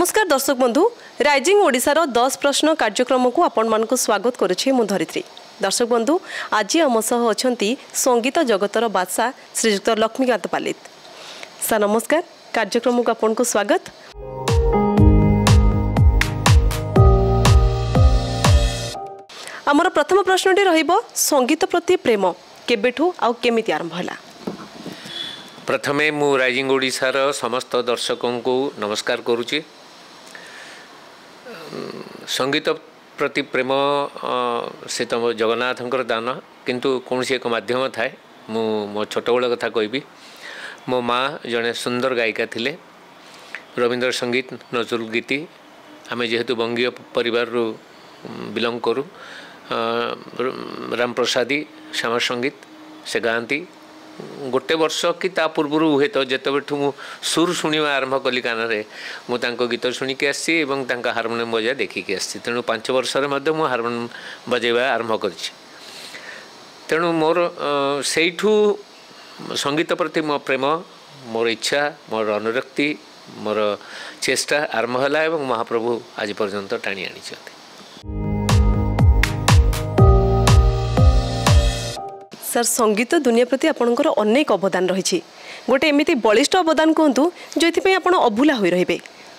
नमस्कार दर्शक बंधु राइजिंग ओडिशार 10 प्रश्न कार्यक्रम को आपण मानक स्वागत करुछि मु धरित्री। दर्शक बंधु आज आम सह अछंती संगीत जगतर बादशाह श्रीजुक्त लक्ष्मीकांत पालित। सर नमस्कार, कार्यक्रम को आपण को स्वागत। आमर प्रथम प्रश्नटी रहिबो संगीत प्रति प्रेम केबेठू आ केमिति आरंभ होला। प्रथमे मु राइजिंग ओडिशार समस्त दर्शकों को नमस्कार करुच्ची। संगीत प्रति प्रेम से तो जगन्नाथंकर दान, किंतु कौन सी एक माध्यम थाए। मो छोट बेल कथा कहबी। मो माँ जड़े सुंदर गायिका थिले, रवींद्र संगीत नजरुल गीति। आमे जेहेतु बंगीय परिवार रु बिलोंग करूँ, राम प्रसादी श्यामा संगीत से गाँती। गोटे वर्ष कि ता पूर्व हुए तो जितेठू मु सुर शुणा आरंभ कली कान मुझे गीत शुणिकी आसी हारमोनियम बजा देखिकी आसी। तेणु 5 वर्ष मु हारमोनियम बजाइबा आरंभ कर। तेणु मोर सेठू संगीत प्रति मो प्रेम, मोर इच्छा, मोर अनुरक्ति, मोर चेष्टा आरंभ है और महाप्रभु आज पर्यंत टाणी आनी। सर संगीत दुनिया प्रति आपणकर अनेक अवदान रही। गोटे एमती बलिष्ठ अवदान कहतु जो आप अभुला हो रही।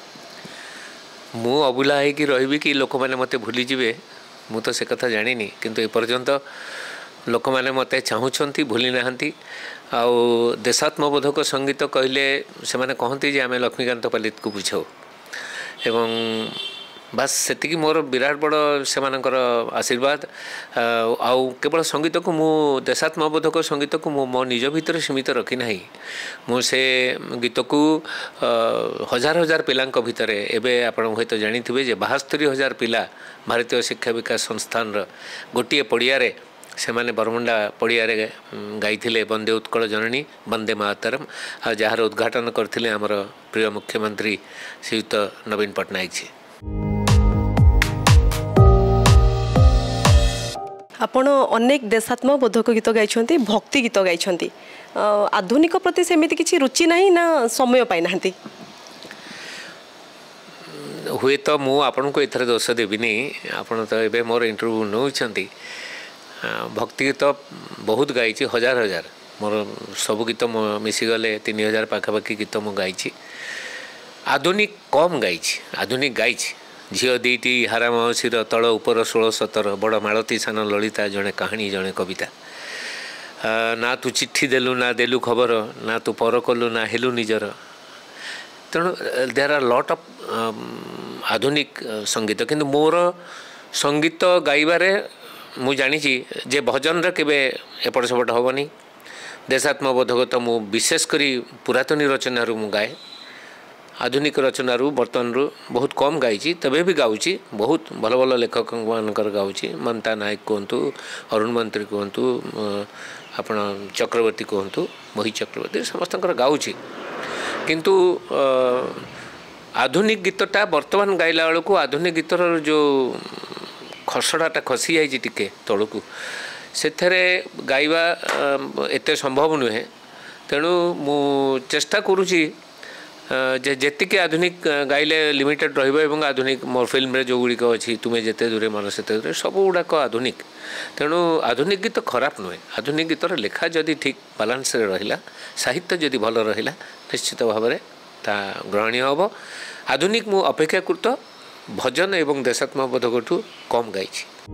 मु अभुला होगी रही कि लोक मैंने मत भूली जाए मु तो से कथा जानी, किंतु एपर्यंत लोक मैंने मत चाहूँगी भूली ना। आउ देशात्मबोधक संगीत कहले से माने कहती जे आमे लक्ष्मीकांत पालित को बुझाऊ एवं बास सेतिकी मोर विराट बड़ से आशीर्वाद। आउ केवल संगीत को मु देशात्मबोधक संगीत को मो निज भितर सीमित रखी ना। मु से गीत को हजार हजार पिला भितर एवं आप हूँ जानी जे 72,000 पिला भारतीय शिक्षा विकास संस्थान गोटे पड़िया से माने बरमुंडा पड़िया गाई वंदे उत्कल जननी वंदे मातरम। जार उद्घाटन करथिले हमर प्रिय मुख्यमंत्री श्रीयुक्त नवीन पट्टनायक जी। आपण अनेक देशात्मक बोधक गीत गाई, भक्ति गीत गाई। आधुनिक प्रति सेमिति किछि रुचि नहीं ना समय पाई नाहंती? हुए तो मु आपन को एथरे दोष देबिनी। आपन तो एबे मोर इंटरव्यू नउछंती। भक्ति गीत बहुत गाई, हजार हजार मोर सब गीत मिसीगले 3000 पाखापाखि गीत मु गाई। आधुनिक कम गाई, आधुनिक गाई। झील दीटी हारा मौसीर तल उपर 16-17 बड़ मालती सान ललिता जड़े कहानी जड़े कविता। ना तू चिट्ठी देलु ना देलु खबर, ना तू पर कलु ना हेलु निजर। तेणु देयर आर लट ऑफ आधुनिक संगीत, किंतु मोर संगीत गाइबारे मु जानी जे भजन रे केबे एपट सेपट हेबनी। देशात्मबोधक तो मु विशेष करी पुरातनी रचना मु गाए। आधुनिक रचना बर्तन बहुत कम गाई, तबे भी गाँची। बहुत भल भल लेखक मानकर गाँची। ममता नायक कहतु, अरुण मंत्री कहतु, आपण चक्रवर्ती कहतु, मोहित चक्रवर्ती समस्त गाँची। किंतु आधुनिक गीतटा बर्तमान गाइला बेलू आधुनिक गीतर जो खसड़ाटा खसी जाइए टिके तलू से गाइबा एते संभव नुहे। तेणु मु चेष्टा करुँची जेतिके आधुनिक गाइले लिमिटेड रहिबो। आधुनिक मोर फिल्म रे जो गुड़िक अच्छी तुम्हें जेते दूरे मन सेते दूरे सब गुड़ाक आधुनिक। तेणु आधुनिक गीत खराब नुहे। आधुनिक गीतर लेखा जदि ठीक बालांस रे रहिला, साहित्य जदि भल रहिला, निश्चित भाव में ता ग्रहणीय हम। आधुनिक मु अपेक्षाकृत भजन एवं देशात्मबोधकठू कम गाई।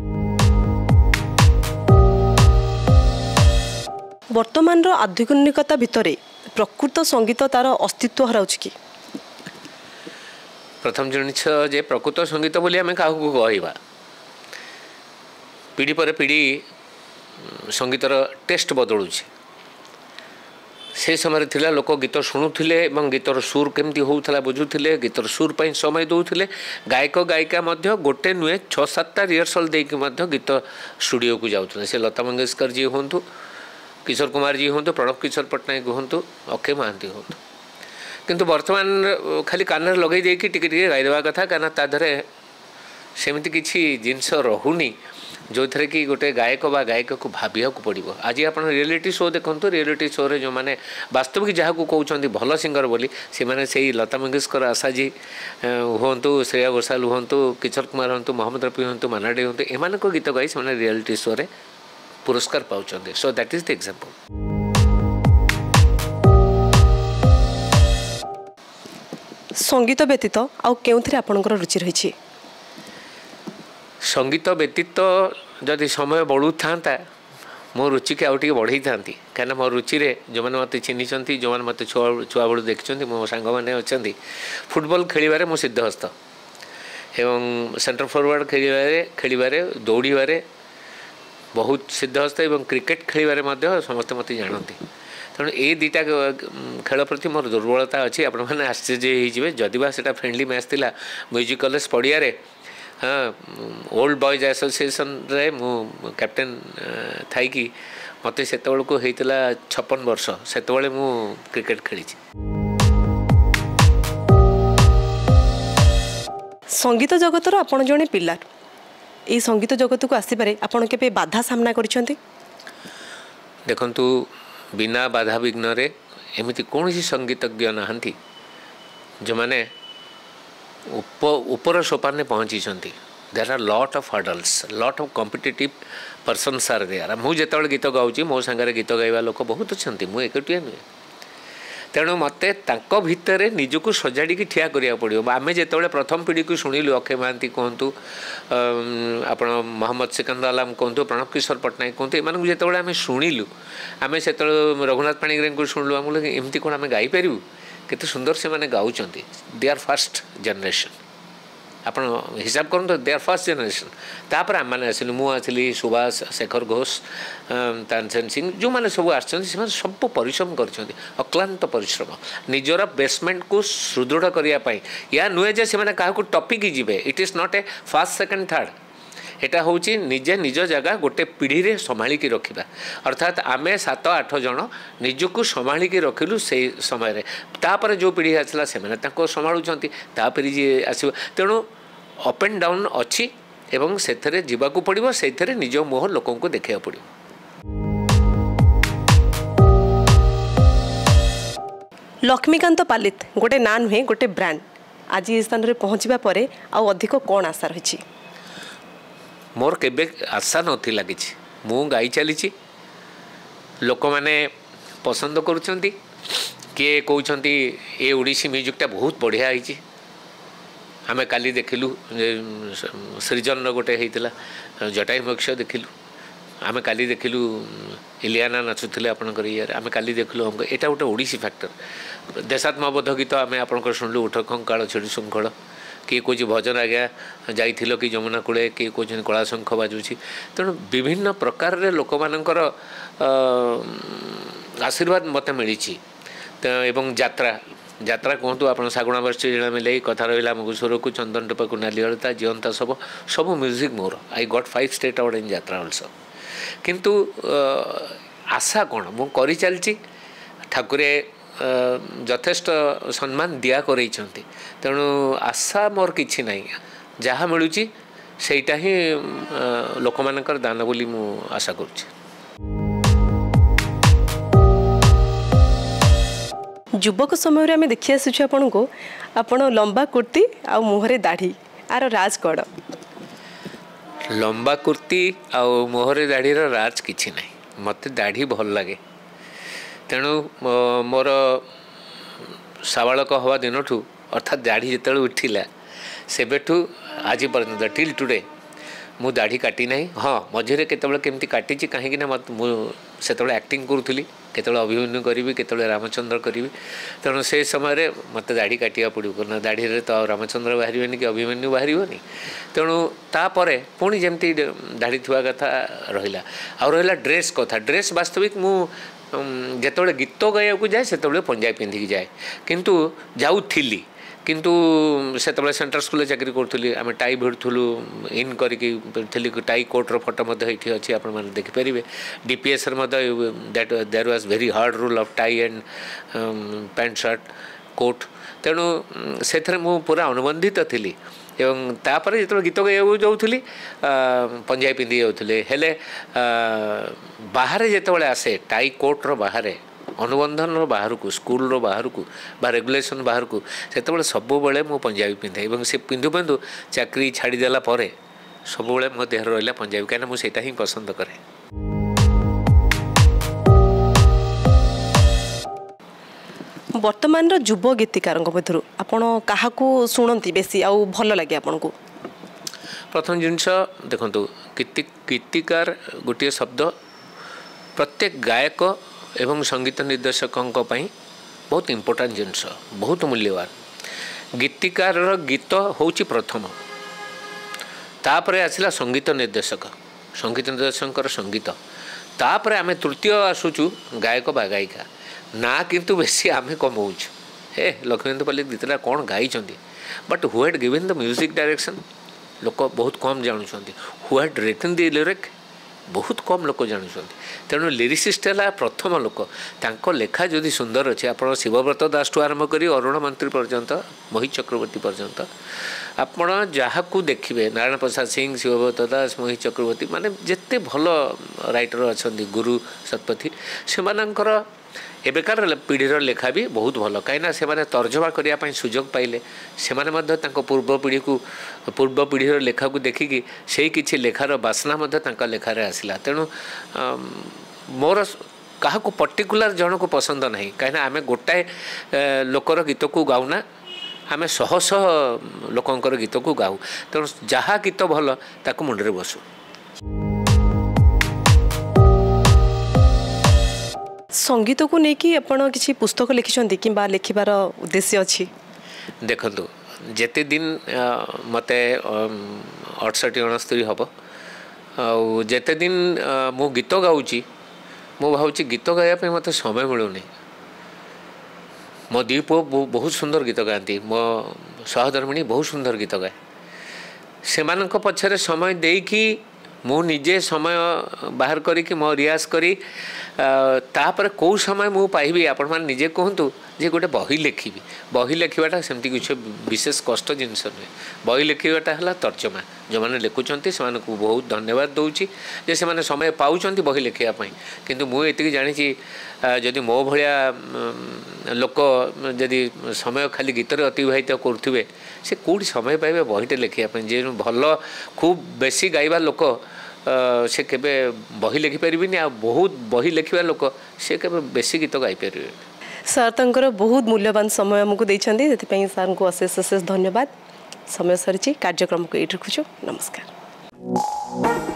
वर्तमान आधुनिकता भितर प्रकृत संगीत तार अस्तित्व हराउछ कि? प्रथम जिनिस जे प्रकृत संगीत बोली आम क्या कहवा। पीढ़ी पर पीढ़ी संगीतर टेस्ट बदलुचे। से समय थिला लोक गीत शुणुले और गीतर सुर केमती होउथला बुझुले, गीतर सुर पर समय दौले। गायक गायिका गोटे नुहे 6-7टा रिहर्सल देकी गीत स्टूडियो को जाऊँ। से लता मंगेशकर जी हूँ, किशोर कुमार जी हूँ, प्रणव किशोर पट्टनायक हूँ, अक्षय महांती हूँ। किंतु वर्तमान खाली कान लगे टिके गाईदेवा कथा, क्या तादे सेमती किसी जिनस रहुनी जो थे कि गोटे गायक बा गायक को भाविया को पड़ो। आज आप रियलिटी शो देखो, रियलिटी शो रे जो मैंने वास्तविक जहाँ को कहते भल सिंगर बोली से मैंने से लता मंगेशकर, आशा जी हूँ, श्रेया घोषाल हूँ, किशोर कुमार हूँ, मोहम्मद रफी हूँ, मानाडे हूँ, एम को गीत गाई से रियलिटी शो रे पुरस्कार पाँच। So that is the example. संगीत व्यतीत आउ केउथरे आपनकर रुचि रही? संगीत व्यतीत जदि समय बढ़ू था मो रुचि के आउटे बढ़ई था कहीं मो रुचि रे जो मैंने मत चिन्ह जो मैंने मत छुआ बेलू देखते मो सांग मैंने अच्छा फुटबॉल खेल मो सिद्धहस्त एवं सेंटर फॉरवर्ड खेल दौड़े बहुत सिद्धहस्त एवं क्रिकेट खेल समस्ते मत जानती। तेणु ये दुटा खेल प्रति मोर दुर्बलता अच्छी। आपण मैंने आश्चर्य हो जदिबा से फ्रेंडली मैच थी म्यूजिक कॉलेज पड़िया हाँ ओल्ड बॉयज एसोसिएशन रे मु कैप्टेन थाई कि मत से को होता 56 वर्ष से मु क्रिकेट खेली। संगीत जगतर आपण जड़े पिला ये संगीत जगत को आसबार आपण के बाधा सामना करिसेंती? देखंतु बिना बाधा विघ्न रे एमती कौन संगीतज्ञ नहांती जो माने ऊपर सोपान पहुँची। There are lot of hurdles, lot of competitive persons are there. मुझे गीत गाँची मो सांगे गीत गाइबा लोक बहुत अच्छा, मुझे एकटिया नुहे। तेणु मत भितर निजक सजाड़ी ठिया करा पड़ो। आम जो प्रथम पीढ़ी को शुणिलु अक्षय महांती कहतु, आप मोहम्मद सिकंदर आलम कहतु, प्रणव किशोर पट्टनायक कहतु, एम जो आम शुणिलु आम से रघुनाथ पाणिग्राही को शुणिलु आम एमती कौन आम गाईपारू केते सुंदर से माने गाउचंती। दे आर फर्स्ट जनरेशन, आप हिसाब करूँ दे आर फर्स्ट जनरेशन। तापर आम मैंने आसिलु, मु आसिली, सुभाष, शेखर घोष, तानसेन सिंह जो मैंने सब आसछन्ती से सब परिश्रम करछन्ती, अक्लांत परिश्रम निजर बेसमेंट को सुदृढ़ करने पाई। या नुहे जे से क्या टपिक जीवे, it is not a first second third, एटा हूँ निजे निज जगह गोटे पीढ़ी रे संभालिकी रखा। अर्थात आमे 7-8 जन निजक संभालिकी रखिलु से समय तापर जो पीढ़ी आसला से संभालुंट तापरी जी आस। तेणु अप एंड डाउन अच्छी एवं से जीवाकू पड़ो, से निज मुह लोक को देखा पड़ो। लक्ष्मीकांत पालित गोटे ना नुहे गोटे ब्रांड आज ये स्थान में पहुँचवा पर आउ अधिक कौन आशा रही? मोर केबे आशा नथिला किछि, मु गाई चली लोक मैंने पसंद करुँच किए कहते ये ओडिसी म्यूजिकटा बहुत बढ़िया है। आमे काली देखिलु सृजन गोटे होता जटाई मोक्ष देखिलु, आमे काली देखिलु इलियाना नाचुले आपणकर ये आम काली देखिलु हमको यहाँ गोटे ओडिसी फैक्टर। देशात्मबोध गीत आम आपंकर शुणिलु उठ कंकाल छेड़ी शुंखल, किए कौच भजन आज्ञा जाइथिलो कि जमुना कूले, किए कौन कला शंख बाजुची। तेणु विभिन्न प्रकार लोक मानकर आशीर्वाद मत मिली। एवं यात्रा यात्रा कहतु आप सागुणा वर्षी जिला मिले कथा रहा मुगुस्वर को चंदन टपा को नाली हलता जीवंता सब म्यूजिक मोर। I got 5 state award in Yatra also. किंतु आशा कौन मु करी चलची, ठाकुरे यथेष्ट सम्मान दिया कर। तेणु आशा मोर किछि नहीं, जहाँ मिलूँ सेटा ही लोक मानकर दान बोली मु आशा करुछि। युवक समय आम देखी आसुଛୁ आपको आपण लंबा कुर्ती आ मुहरे दाढ़ी आर राज कड़? लंबा कुर्ती आ मुहरे दाढ़ीर राज किछि नहीं, मत दाढ़ी भल लगे। तेणु मोर साबालक हवा दिन ठू अर्थात दाढ़ी जिते उठिला सेबेठू आज पर्यंत टिल टुडे मु दाढ़ी काटी ना। हाँ मझे केतबे केमती काटी कहीं मत से एक्टिंग करूली, केतबे अभिमन्यु करी, केतबे रामचंद्र करी। तेणु से समय मत दाढ़ी काटिया पड़ो ना, दाढ़ी तो रामचंद्र बाहर कि अभिमन्यु बाहर। तेणु तापर पुणी जमती दाढ़ी थुआ कथा रहा। आ रहा ड्रेस कथा, ड्रेस वास्तविक मु जिते गीत गाया जाए से पंजाबी पिंधिकी जाए, किंतु जाऊली किंतु से सेंट्रल स्कूल चाकरी करूँ आम टाई भिड़ुलु इन करी टाई कोट्र फोटो ये अच्छी आप देखिपारे। DPS that there was very hard rule of tie and pant shirt coat. तेणु से पूरा अनुबंधित थी तापर जो गीत गाइबा जाऊली पंजाबी पिंधि जाऊे हेले बाहर जिते आसे टाई कोट्र बाहर अनुबंधन बाहर को स्कूल बाहर को रेगुलेशन बाहर को से सब मु पंजाबी पिंधे और से पिंधु पिंधु चाकरी छाड़देला सब मो देह रहा पंजाबी कहीं मुझे ही पसंद करे। वर्तमान युव गीतिकार मध्य आपण क्या शुणती बेसी आउ भल लगे आपन को? प्रथम जिनस देखु गीतिकार गोटे शब्द प्रत्येक गायक एवं संगीत निर्देशकों बहुत इम्पोर्टाट जिनस बहुत मूल्यवान। गीतिकार गीत हूँ प्रथम तापर आसला संगीत निर्देशक संगीत तापर आम तृतीय आसुचु गायक बा गायिका ना किंतु बेसी आम कमाऊँ हे लक्ष्मीकांत पल्लित गीतटा कौन गाई but who had given the music direction लोक बहुत कम जानुंट who had written the lyric बहुत कम लोक जानुंट तेणु लिरिसिस्ट है प्रथम लोक तांको लेखा जदि सुंदर अच्छे आप शिवव्रत दास ठू आरंभ कर अरुण मंत्री पर्यंत मोहित चक्रवर्ती पर्यंत आपण जहाँ को देखिए नारायण प्रसाद सिंह शिवव्रत दास मोहित चक्रवर्ती माने जिते भल राइटर अच्छा गुरु शतपथी से एबेकार पीढ़ीर लेखा भी बहुत भल कहीं से तर्जमा करने सुजोग पाइले से पूर्व पीढ़ी को पूर्व पीढ़ीर लेखा को देखिकी से किसी लेखार बासना लेखार आसला। तेणु मोर क्या पर्टिकुलर जन को पसंद ना कहीं आम गोटाए लोकर गीत को गाऊना आम शह शह लोकंर गीत को गाऊ तेणु जहाँ गीत भल ताकू मुंडे बसु। संगीत को लेकिन आपण किसी पुस्तक लिखिं कि लिखार उद्देश्य अच्छी? देखु जेते दिन मते 68-69 हम आते दिन मु गीत गाँची मु भावुँ गीत गायापी मत समय मिलूनी। मो दी पुओ बहुत सुंदर गीत गाती मो सहधर्मिणी बहुत सुंदर गीत गाए से पछरे समय देकी मु निजे समय बाहर करी मो रियाज करी तापर कौ समय मु पाइबी आपण मैंने निजे कहतु जे गोटे बही लिखी बही लिखाटा सेमती किसी विशेष कष्ट जिनस नुहे बही लिखाटा है तर्जमा जो मैंने लिखुंट से बहुत धन्यवाद दूची जे से समय पाँच बही लिखापी किंतु मुझे जानी जदि मो भाया लोक जदि समय खाली गीतर अतिवाहित करुवे से कौटी समय पाइबे बहीटे लिखापी जे भल खूब बेसी गाइबा लोक से केबे बही लिखिपारे आ बहुत बही लिखा लोक से केबे बेसी गीत गाईपारे। सर तंकर बहुत मूल्यवान समय आमको देइछन्ती से सर को अशेष अशेष धन्यवाद। समय सरी कार्यक्रम को ये रखुछु। नमस्कार।